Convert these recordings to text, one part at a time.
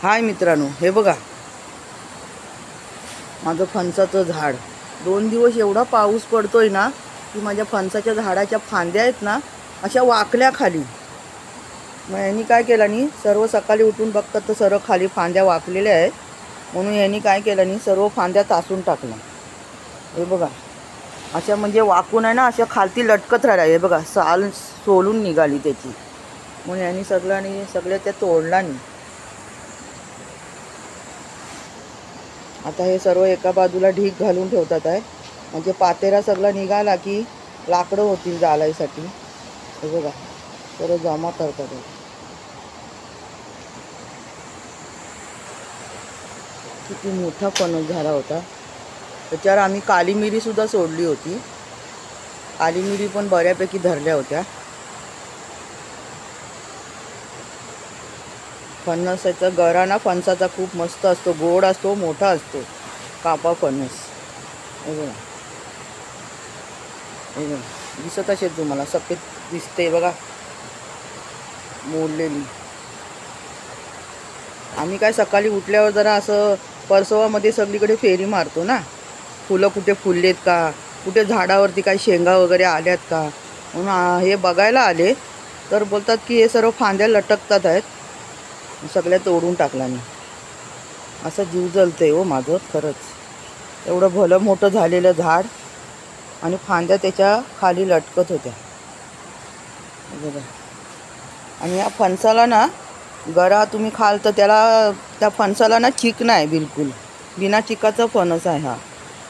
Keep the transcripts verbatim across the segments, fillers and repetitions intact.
हाय मित्रांनो, हे बघा माझं फणसाचं झाड. दोन दिवस एवढा पाऊस पडतोय ना की माझ्या फणसाच्या झाडाच्या फांद्या आहेत ना अशा वाकल्या खाली. मग यांनी काय केलं नी सर्व सकाळी उठून बघतात तर सर्व खाली फांद्या वाकलेल्या आहेत. म्हणून यांनी काय केलं नी सर्व फांद्या तासून टाकल्या. हे बघा अशा म्हणजे वाकून आहे ना अशा खालती लटकत राहिल्या. हे बघा साल सोलून निघाली त्याची. म्हणून यांनी सगळ्यांनी सगळ्या त्या तोडला नाही. आता हे सर्व एका बाजूला ढीक घालून ठेवतात आहे, म्हणजे पातेरा सगळा निघाला की लाकडं होतील जाळायसाठी. हे बघा सर्व जमा करतात. किती मोठा फणस झाला होता. त्याच्यावर आम्ही काली मिरी सुद्धा सोडली होती. काली मिरी पण बऱ्यापैकी धरल्या होत्या. फणसाचा गरा ना फणसाचा खूप मस्त असतो, गोड असतो, मोठा असतो कापा फणस. हे बघा हे बघा दिसत असेल तुम्हाला, सफेद दिसते बघा मोडलेली. आम्ही काय सकाळी उठल्यावर जरा असं परसवामध्ये सगळीकडे फेरी मारतो ना, फुलं कुठे फुललेत का, कुठे झाडावरती काही शेंगा वगैरे आल्यात का. म्हणून हे बघायला आले तर बोलतात की हे सर्व फांद्या लटकतात आहेत, सगळ्या तोडून टाकला मी. असं जीव जलतंय हो माझं खरंच. एवढं भलं मोठं झालेलं झाड आणि फांद्या त्याच्या खाली लटकत होत्या. बघा आणि या फणसाला ना गरा तुम्ही खाल तर त्याला त्या फणसाला ना चिक नाही, बिलकुल बिना चिकाचा फणस आहे हा.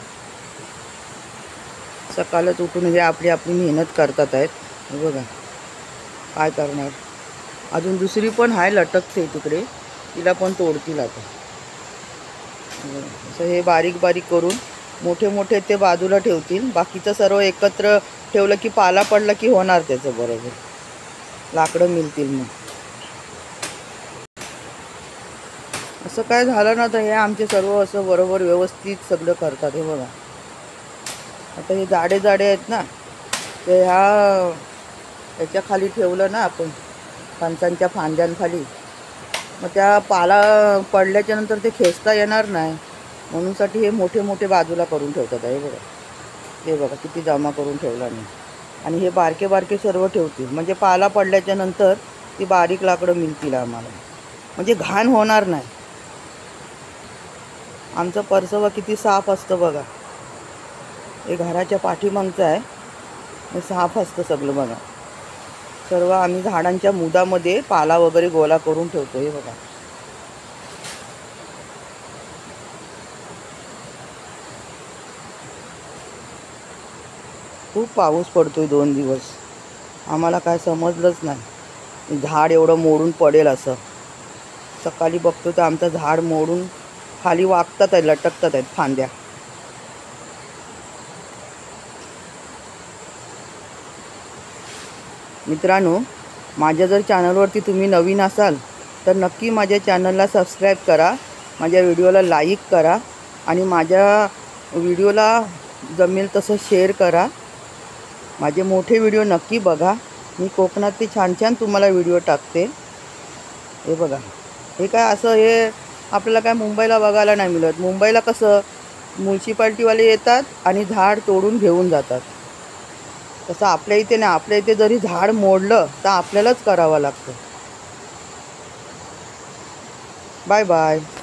सकाळच उठून हे आपली आपली मेहनत करतात आहेत. हे बघा काय करणार. अजून दुसरी पण आहे लटकते तिकडे, तिला पण तोडतील आता. असं हे बारीक बारीक करून मोठे मोठे ते बाजूला ठेवतील. बाकीचं सर्व एकत्र ठेवलं की पाला पडला की होणार त्याचं बरोबर, लाकडं मिळतील. मग असं काय झालं ना तर हे आमचे सर्व असं बरोबर व्यवस्थित सगळं करतात. हे बघा आता हे जाडे जाडे आहेत ना, ते ह्या त्याच्या खाली ठेवलं ना आपण फणसांच्या फांद्यांखाली, मग त्या पाला पडल्याच्या नंतर ते खेचता येणार नाही. म्हणूनसाठी हे मोठे मोठे बाजूला करून ठेवतात. हे बघा हे बघा किती जमा करून ठेवला नाही. आणि हे बारके बारके सर्व ठेवतील, म्हणजे पाला पडल्याच्या नंतर ती बारीक लाकडं मिळतील आम्हाला, म्हणजे घाण होणार नाही. आमचं परसवा किती साफ असतं बघा. हे घराच्या पाठीमागचं आहे, हे साफ असतं सगळं बघा. सर्व आम्ही झाडांच्या मुदामध्ये पाला वगैरे गोळा करून ठेवतो. हे बघा खूप पाऊस पडतोय दोन दिवस. आम्हाला काय समजलंच नाही झाड एवढं मोडून पडेल असं. सकाळी बघतो तर आमचं झाड मोडून खाली वाकतात आहे, लटकतात आहेत फांद्या. मित्रांनो, माझ्या जर चॅनलवरती तुम्ही नवीन असाल तर नक्की माझ्या चॅनलला सबस्क्राईब करा, माझ्या व्हिडिओला लाईक करा आणि माझ्या व्हिडिओला जमेल तसं शेअर करा. माझे मोठे व्हिडिओ नक्की बघा. मी कोकणातले छान छान तुम्हाला व्हिडिओ टाकते. हे बघा हे काय असं हे आपल्याला काय मुंबईला बघायला नाही मिळत. मुंबईला कसं म्युन्सिपाल्टीवाले येतात आणि झाड तोडून घेऊन जातात, तसं आपल्या इथे नाही. आपल्या इथे जरी झाड मोडलं तर आपल्यालाच करावं लागतं. Bye bye.